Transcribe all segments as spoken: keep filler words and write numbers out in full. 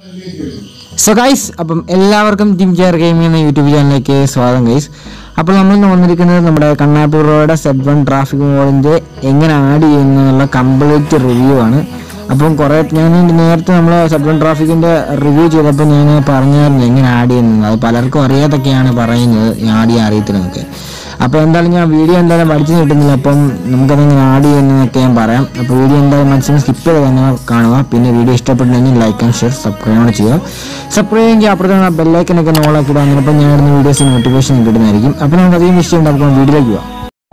So guys, അപ്പം എല്ലാവർക്കും gym chair gaming എന്ന യൂട്യൂബ് ചാനലിലേക്ക് സ്വാഗതം ഗൈസ്. അപ്പോൾ നമ്മൾ ഇന്ന് വന്നിരിക്കുന്നത് നമ്മുടെ കണ്ണാപ്പി ബ്രോയുടെ സെറ്റ് വൺ ട്രാഫിക് മോഡിൻ്റെ എങ്ങനെ ആഡ് ചെയ്യുന്നുള്ള കംപ്ലീറ്റ് റിവ്യൂ ആണ്. അപ്പം കുറേ ഞാൻ നേരത്തെ നമ്മൾ സെറ്റ് വൺ ട്രാഫിക്കിൻ്റെ റിവ്യൂ ചെയ്തപ്പോൾ ഞാൻ പറഞ്ഞായിരുന്നു എങ്ങനെ ആഡ് ചെയ്യുന്നത്. അത് പലർക്കും അറിയാതൊക്കെയാണ് പറയുന്നത്, ആഡ് ചെയ്യാൻ അറിയത്തില്ലെന്നൊക്കെ. അപ്പോൾ എന്തായാലും ഞാൻ വീഡിയോ എന്തായാലും പഠിച്ചു കിട്ടുന്നില്ല. അപ്പം നമുക്കതെങ്ങനെ ആഡ് ചെയ്യുന്നതെന്നൊക്കെ ഞാൻ പറയാം. അപ്പോൾ വീഡിയോ എന്തായാലും മാക്സിമം സ്കിപ്പ് ചെയ്ത് തന്നെ കാണുക. പിന്നെ വീഡിയോ ഇഷ്ടപ്പെട്ടുണ്ടെങ്കിൽ ലൈക്ക് ആൻഡ് ഷെയർ സബ്സ്ക്രൈബ് ചെയ്യുക. സബ്സ്ക്രൈബ് ചെയ്യുമെങ്കിൽ അപ്പുറത്തെ ബെല്ലൈക്കനൊക്കെ നോളാക്കി ഇടാൻ. അപ്പോൾ ഞാൻ ഇടുന്ന വീഡിയോസ് നോട്ടിഫിക്കേഷൻ കിട്ടുന്നതായിരിക്കും. അപ്പോൾ നമുക്ക് അധികം വിഷയം ഉണ്ടാകുമ്പോൾ വീഡിയോയിലേക്ക് പോകാം.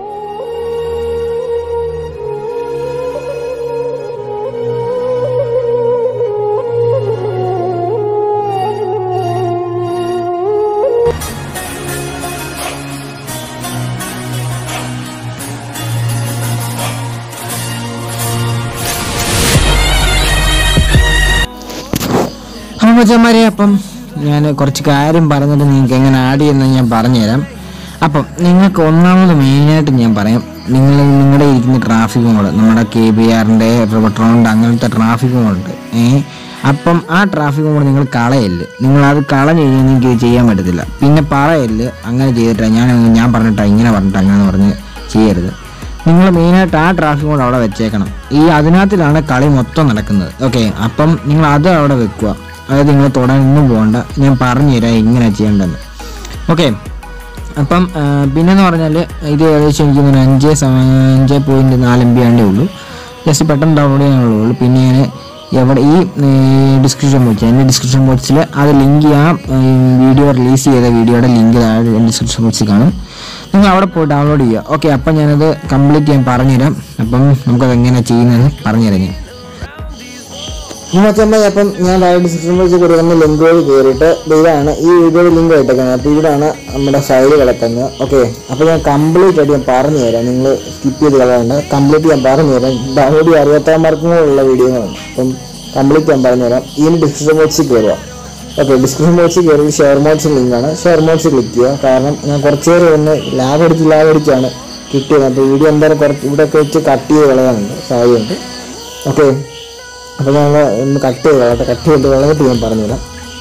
മച്ചന്മാരെ, അപ്പം ഞാൻ കുറച്ച് കാര്യം പറഞ്ഞിട്ട് നിങ്ങൾക്ക് എങ്ങനെ ആഡ് ചെയ്യുന്നത് ഞാൻ പറഞ്ഞുതരാം. അപ്പം നിങ്ങൾക്ക് ഒന്നാമത് മെയിനായിട്ട് ഞാൻ പറയാം, നിങ്ങൾ നിങ്ങളുടെ ഇരിക്കുന്ന ട്രാഫിക് മോഡ് നമ്മുടെ കെ ബി ആറിൻ്റെ റിവട്രോണിൻ്റെ അങ്ങനത്തെ ട്രാഫിക് മോഡുണ്ട്. ഏ അപ്പം ആ ട്രാഫിക് മോഡ് നിങ്ങൾ കളയല്ല്. നിങ്ങളത് കളഞ്ഞ് കഴിഞ്ഞാൽ നിങ്ങൾക്ക് ഇത് ചെയ്യാൻ പറ്റത്തില്ല. പിന്നെ പറയല്ല് അങ്ങനെ ചെയ്തിട്ടാണ് ഞാൻ ഞാൻ പറഞ്ഞിട്ടാ ഇങ്ങനെ പറഞ്ഞിട്ട് അങ്ങനെ പറഞ്ഞ് ചെയ്യരുത്. നിങ്ങൾ മെയിനായിട്ട് ആ ട്രാഫിക് മോഡ് അവിടെ വെച്ചേക്കണം. ഈ അതിനകത്തിലാണ് കളി മൊത്തം നടക്കുന്നത്. ഓക്കെ, അപ്പം നിങ്ങൾ അത് അവിടെ വെക്കുക. അതായത് നിങ്ങൾ തുടർന്നും പോകണ്ട, ഞാൻ പറഞ്ഞു തരാം എങ്ങനെ ചെയ്യേണ്ടതെന്ന്. ഓക്കെ, അപ്പം പിന്നെന്ന് പറഞ്ഞാൽ ഇത് ഏകദേശം എനിക്ക് അഞ്ച് അഞ്ച് പോയിൻറ്റ് നാല് എം ബി ആണ്ടേ ഉള്ളൂ. ജസ്റ്റ് പെട്ടെന്ന് ഡൗൺലോഡ് ചെയ്യാനുള്ളൂ. പിന്നെ ഞാൻ എവിടെ ഈ ഡിസ്ക്രിപ്ഷൻ ബോക്സ് എൻ്റെ ഡിസ്ക്രിപ്ഷൻ ബോക്സിൽ അത് ലിങ്ക് ചെയ്യാം. വീഡിയോ റിലീസ് ചെയ്ത വീഡിയോയുടെ ലിങ്ക് ഡിസ്ക്രിപ്ഷൻ ബോക്സിൽ കാണും. നിങ്ങൾ അവിടെ പോയി ഡൗൺലോഡ് ചെയ്യുക. ഓക്കെ, അപ്പം ഞാനത് കംപ്ലീറ്റ് ചെയ്യാൻ പറഞ്ഞുതരാം. അപ്പം നമുക്കത് എങ്ങനെ ചെയ്യുന്നതെന്ന് പറഞ്ഞുതരാം ഞാൻ. ഈ മച്ചന്മാർ, അപ്പം ഞാൻ താഴെ ഡിസ്ക്രിപ്ഷൻ ബോക്സിൽ കൊടുക്കുന്ന ലിങ്ക് വഴി കയറിയിട്ട് ഇതാണ് ഈ വീഡിയോയുടെ ലിങ്ക് ഇട്ടേക്കുന്നത്. അപ്പോൾ ഇവിടാണ് നമ്മുടെ ഫയൽ കിടക്കുന്നത്. ഓക്കെ, അപ്പോൾ ഞാൻ കംപ്ലീറ്റ് ആയിട്ട് ഞാൻ പറഞ്ഞു തരാം. നിങ്ങൾ സ്കിപ്പ് ചെയ്ത് കളയണ്ട, കംപ്ലീറ്റ് ഞാൻ പറഞ്ഞു തരാം. ഡൗൺലോഡ് അറിയാത്തമാർക്കും ഉള്ള വീഡിയോകളാണ്. അപ്പം കംപ്ലീറ്റ് ഞാൻ പറഞ്ഞു തരാം. ഈ ഡിസ്ക്രിപ്ഷൻ ബോക്സിൽ കയറുക. ഓക്കെ, ഡിസ്ക്രിപ്ഷൻ ബോക്സിൽ കയറി ഷെയർ മോഡ്സ് ലിങ്കാണ്. ഷെയർ മോഡ്സ് ക്ലിക്ക് ചെയ്യുക. കാരണം ഞാൻ കുറച്ച് നേരം ഒന്ന് ലാബ് അടിച്ച് ലാബ് അടിച്ചാണ് കിട്ടിയത്. അപ്പോൾ വീഡിയോ എന്തായാലും കുറച്ച് ഇവിടെയൊക്കെ വെച്ച് കട്ട് ചെയ്ത് കളയാനുണ്ട്, സാധ്യതയുണ്ട്. ഓക്കെ, അപ്പോൾ ഞങ്ങൾ ഒന്ന് കട്ട് ചെയ്ത് കളയട്ടെ. കട്ട് ചെയ്ത് കളയിട്ട് ഞാൻ പറഞ്ഞുതരാം.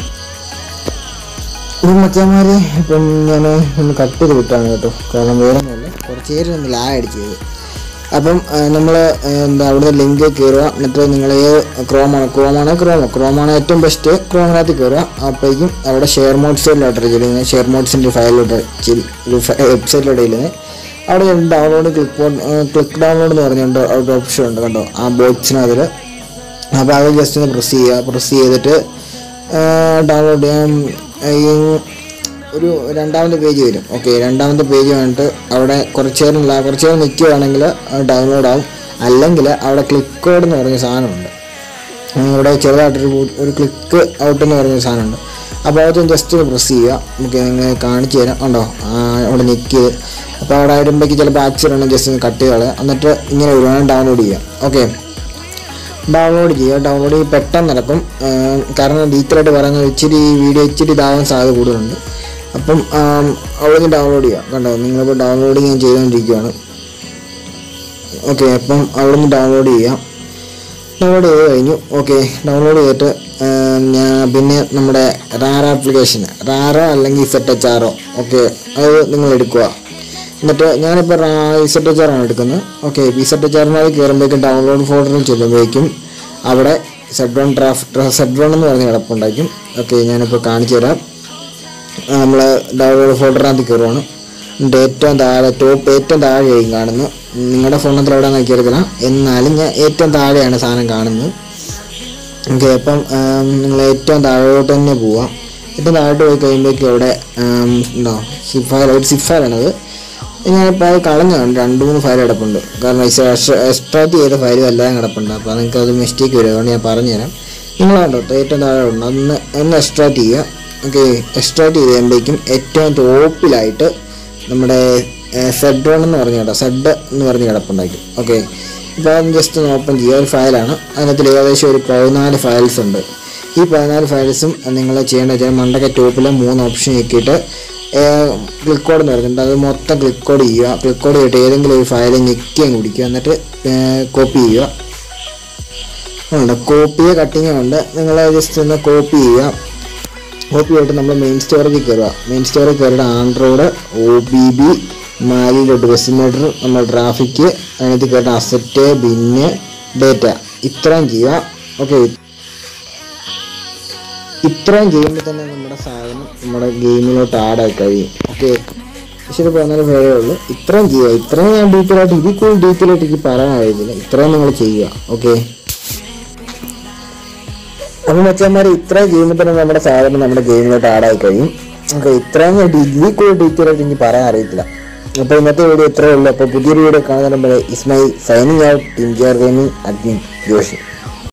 ഈ മച്ചന്മാരെ, ഇപ്പം ഞാൻ ഒന്ന് കട്ട് ചെയ്ത് വിട്ടാണ് കേട്ടോ. കാരണം വേറെ ഒന്നുമില്ല, കുറച്ച് നേരം ഒന്ന് ലാ അടിച്ചത്. അപ്പം നമ്മൾ എന്താ അവിടുന്ന് ലിങ്ക് കയറുക. എന്നിട്ട് നിങ്ങൾ ഏത് ക്രോമാണ് ക്രോമാണ് ക്രോമോ ക്രോമാണ് ഏറ്റവും ബെസ്റ്റ്. ക്രോമിനകത്ത് കയറുക. അപ്പോഴേക്കും അവിടെ ഷെയർ മോഡ്സിലോട്ട് ചെല്ലുന്നത് ഷെയർ മോഡ്സിൻ്റെ ഫയലിലോട്ട് ഒരു വെബ്സൈറ്റിലോട്ട് ചെല്ലുന്നത്. അവിടെ ഡൗൺലോഡ് ക്ലിക്ക് ക്ലിക്ക് ഡൗൺലോഡ് എന്ന് പറഞ്ഞുകൊണ്ട് അവിടെ ഓപ്ഷൻ ഉണ്ട് കണ്ടോ, ആ ബോക്സിനതിൽ. അപ്പോൾ അത് ജസ്റ്റ് ഒന്ന് പ്രസ് ചെയ്യുക. പ്രസ് ചെയ്തിട്ട് ഡൗൺലോഡ് ചെയ്യാൻ ഒരു രണ്ടാമത്തെ പേജ് വരും. ഓക്കെ, രണ്ടാമത്തെ പേജ് വന്നിട്ട് അവിടെ കുറച്ച് നേരം കുറച്ച് നേരം നിൽക്കുകയാണെങ്കിൽ ഡൗൺലോഡ് ആവും. അല്ലെങ്കിൽ അവിടെ ക്ലിക്ക് കോഡ് എന്ന് പറഞ്ഞ സാധനമുണ്ട്. ഇവിടെ ചെറുതായിട്ടൊരു ഒരു ക്ലിക്ക് ഔട്ട് എന്ന് പറഞ്ഞ സാധനമുണ്ട്. അപ്പോൾ അത് ജസ്റ്റ് ഒന്ന് പ്രസ് ചെയ്യുക. നമുക്ക് നിങ്ങൾ കാണിച്ചു തരാം. ഉണ്ടോ, അവിടെ നിൽക്കുക. അപ്പോൾ അവിടെ വരുമ്പോഴേക്ക് ചിലപ്പോൾ ആക്സിഡൻ്റ് ജസ്റ്റ് ഒന്ന് കട്ട് ചെയ്ത് കളയാം. എന്നിട്ട് ഇങ്ങനെ വരുവാണ് ഡൗൺലോഡ് ചെയ്യാം. ഓക്കെ, ഡൗൺലോഡ് ചെയ്യുക. ഡൗൺലോഡ് ചെയ്ത് പെട്ടെന്ന് നടക്കും. കാരണം ഡീറ്റെയിലായിട്ട് പറയുന്നത് ഇച്ചിരി വീഡിയോ ഇച്ചിരി ഇതാവാൻ സാധ്യത കൂടുതലുണ്ട്. അപ്പം അവിടെ നിന്ന് ഡൗൺലോഡ് ചെയ്യുക. കണ്ടോ, നിങ്ങളിപ്പോൾ ഡൗൺലോഡ് ഞാൻ ചെയ്തുകൊണ്ടിരിക്കുകയാണ്. ഓക്കെ, അപ്പം അവിടെ നിന്ന് ഡൗൺലോഡ് ചെയ്യാം. ഡൗൺലോഡ് ചെയ്ത് കഴിഞ്ഞു. ഓക്കെ, ഡൗൺലോഡ് ചെയ്തിട്ട് ഞാൻ പിന്നെ നമ്മുടെ റാറ ആപ്ലിക്കേഷൻ റാറ അല്ലെങ്കിൽ ഇസെറ്റ് എച്ച് ആറോ ഓക്കെ അത് നിങ്ങൾ എടുക്കുക. എന്നിട്ട് ഞാനിപ്പോൾ റാ ഇസെറ്റ് എച്ച് ആറാണ് എടുക്കുന്നത്. ഓക്കെ, ഇസെറ്റ് എച്ച് ആറിനകത്ത് കയറുമ്പോഴേക്കും ഡൗൺലോഡ് ഫോൾഡറിൽ ചെല്ലുമ്പോഴേക്കും അവിടെ set one draft set one എന്ന് പറഞ്ഞ കിടപ്പുണ്ടായിരിക്കും. ഓക്കെ, ഞാനിപ്പോൾ കാണിച്ചു തരാം. നമ്മൾ ഡൗൺലോഡ് ഫോൾഡറിനകത്ത് കയറുവാണ്. ഏറ്റവും താഴെ ടോപ്പ് ഏറ്റവും താഴെയായിരിക്കും കാണുന്നത്. നിങ്ങളുടെ ഫോണിനകത്ത് എവിടെ നോക്കി എടുക്കണം, എന്നാലും ഞാൻ ഏറ്റവും താഴെയാണ് സാധനം കാണുന്നത്. ഓക്കെ, അപ്പം നിങ്ങൾ ഏറ്റവും താഴോട്ട് തന്നെ പോവാം. ഏറ്റവും താഴോട്ട് പോയി കഴിയുമ്പോഴേക്കും അവിടെ ഉണ്ടോ സിപ്പ് ഫയൽ, ഒരു സിപ്പ് ഫയലാണത്. ഞാനിപ്പോൾ അത് കളഞ്ഞാണ്. രണ്ട് മൂന്ന് ഫയൽ കിടപ്പുണ്ട്. കാരണം എക്സ്ട്രാക്ട് ചെയ്ത ഫയൽ എല്ലാം കിടപ്പുണ്ട്. അപ്പോൾ നിങ്ങൾക്ക് അത് മിസ്റ്റേക്ക് വരും. അതുകൊണ്ട് ഞാൻ പറഞ്ഞുതരാം. നിങ്ങൾ കണ്ടോ ഏറ്റവും താഴെ ഉണ്ട്, അന്ന് ഒന്ന് എക്സ്ട്രാക്ട് ചെയ്യുക. ഓക്കെ, എക്സ്ട്രാക്ട് ചെയ്ത് കഴിയുമ്പോഴേക്കും ഏറ്റവും ടോപ്പിലായിട്ട് നമ്മുടെ സെഡ് വൺ എന്ന് പറഞ്ഞ കേട്ടോ സെഡ് എന്ന് പറഞ്ഞ് കിടപ്പുണ്ടായിരിക്കും. ഓക്കെ, ഇപ്പോൾ അത് ജസ്റ്റ് ഒന്ന് ഓപ്പൺ ചെയ്യുക. ഒരു ഫയലാണ്. അതിനകത്ത് ഏകദേശം ഒരു പതിനാല് ഫയൽസ് ഉണ്ട്. ഈ പതിനാല് ഫയൽസും നിങ്ങൾ ചെയ്യേണ്ടത് വെച്ചാൽ മണ്ടൊക്കെ ടോപ്പിൽ മൂന്ന് ഓപ്ഷൻ ഞെക്കിയിട്ട് ക്ലിക്ക് കോഡ് എന്ന് പറഞ്ഞിട്ടുണ്ട്. അത് മൊത്തം ക്ലിക്ക് കോഡ് ചെയ്യുക. ക്ലിക്ക് കോഡ് ചെയ്തിട്ട് ഏതെങ്കിലും ഒരു ഫയൽ ഞെക്കിയും കുടിക്കുക. എന്നിട്ട് കോപ്പി ചെയ്യുക. ഉണ്ട്. കോപ്പിയെ കട്ടിങ് ഉണ്ട്. നിങ്ങൾ ജസ്റ്റ് ഒന്ന് കോപ്പി ചെയ്യുക. കോപ്പി ആയിട്ട് നമ്മൾ മെയിൻ സ്റ്റോറേജിൽ കയറുക. മെയിൻ സ്റ്റോറിൽ കയറിയിട്ട് ആൻഡ്രോയിഡ്, ഒ ബി ബി, മാലിലോട്ട് ഡെസിമീറ്റർ, നമ്മൾ ട്രാഫിക്, അതിനകത്ത് കയറിയിട്ട് അസറ്റ്, ബിന്ന്, ഡേറ്റ, ഇത്രയും ചെയ്യുക. ഓക്കെ, ഇത്രയും ചെയ്യുമ്പോൾ തന്നെ നമ്മുടെ സാധനം നമ്മുടെ ഗെയിമിലോട്ട് ആഡായി കഴിയും. ഓക്കെ, ശരി പറഞ്ഞാൽ വേറേ ഉള്ളൂ. ഇത്രയും ചെയ്യുക. ഇത്രയും ഞാൻ ഡീറ്റെയിൽ ആയിട്ട് ഇതിൽ കൂടുതൽ ഡീറ്റെയിൽ ആയിട്ട് എനിക്ക് പറയാൻ കഴിയുന്നില്ല. ഇത്രയും നിങ്ങൾ ചെയ്യുക. ഓക്കെ, അപ്പം മച്ചന്മാർ ഇത്രയും ചെയ്യുമ്പോൾ തന്നെ നമ്മുടെ സാധനം നമ്മുടെ ഗെയിമിലോട്ട് ആഡായി കഴിയും. ഓക്കെ, ഇത്രയും ഞാൻ ഇതിൽ കൂടുതൽ ഡീറ്റെയിൽ ആയിട്ട് എനിക്ക് പറയാൻ അറിയത്തില്ല. അപ്പോൾ ഇന്നത്തെ വീഡിയോ ഇത്രയേ ഉള്ളൂ. അപ്പോൾ പുതിയൊരു വീഡിയോ കാണുന്നതിന് മുമ്പ് Ismail signing out. Team care gaming admin Joshi.